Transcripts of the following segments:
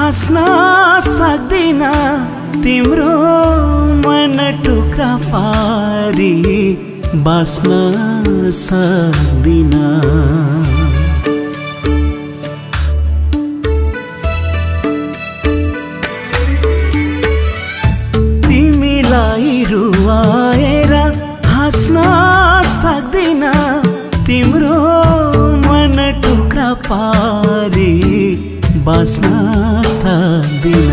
हाँस्न सक्दिन तिम्रो मन टुक्रा पारी बाँच्न सक्दिन। तिमीलाई रुवाएर हाँस्न सक्दिन तिम्रो मन टुक्रा पारी बाँच्न सक्दिन।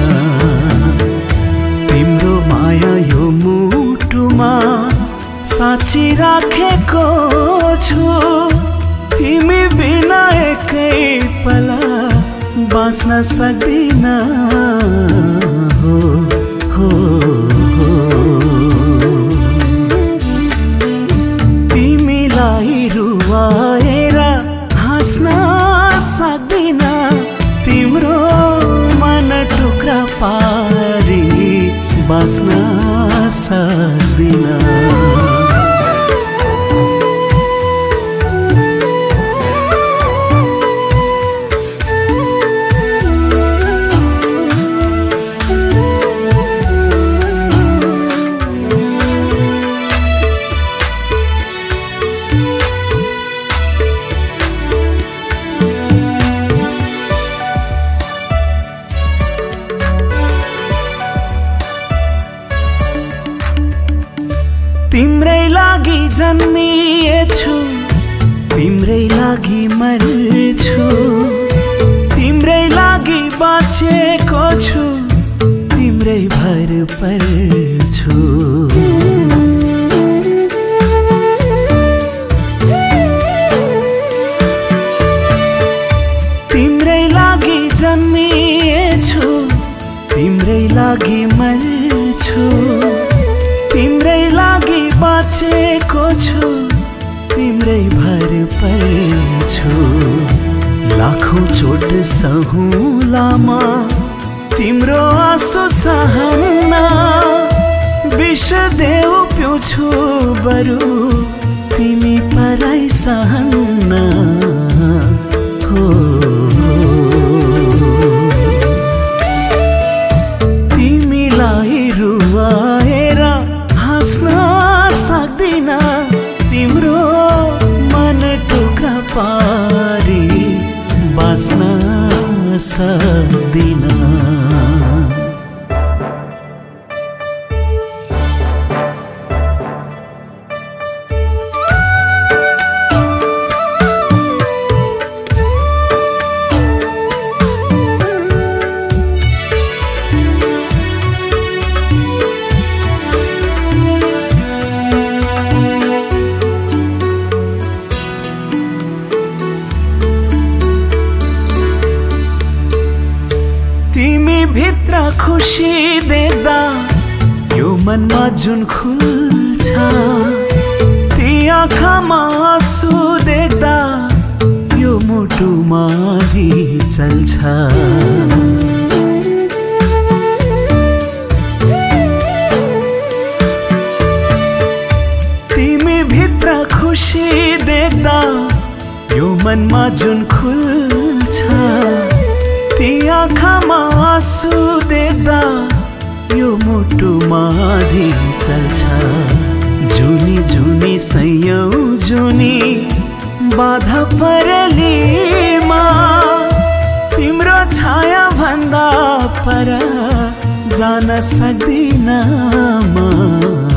तिम्रो माया यो मुटुमा साँची राखेको छु, तिमी बिना एकै पल बाँच्न सक्दिन। हो हो तिमीलाई रुवाएर हाँस्न सक्दिन तिम्रो मन टुक्रा पारी बाँच्न सक्दिन। तिम्रै लागि जन्मिएछु, तिम्रै लागि मर्छु, तिम्रै लागि बाँचेको छु, तिम्रै भर पर्छु। तिम्रै लागि जन्मिएछु, तिम्रै लागि मर्छु, तिम्रै लागि बाँचेको छु, तिम्रै भर पर्छु। लाखौं चोट सहुलामा तिम्रो आँसु सहन्न, विष देऊ पिउँछु बरु तिमी पराई सहन्न। हो तिमीलाई रुवाएर हाँस्न सक्दिन तिम्रो मन टुक्रा पारी बाँच्न सक्दिन। तिमी भित्र खुसी देख्दा यो मनमा जुन खुल्छ, ती आँखामा आँसु देख्दा यो मुटुमा आँधी चल्छ। तिमी भित्र खुसी देख्दा यो मनमा जुन खुल्छ, ती आँखामा आँसु देख्दा यो मुटुमा आँधी चल्छ। जुनी जुनी सयौं जुनी बाधा परेलीमा तिम्रो छाया भन्दा पर जान सक्दिन म।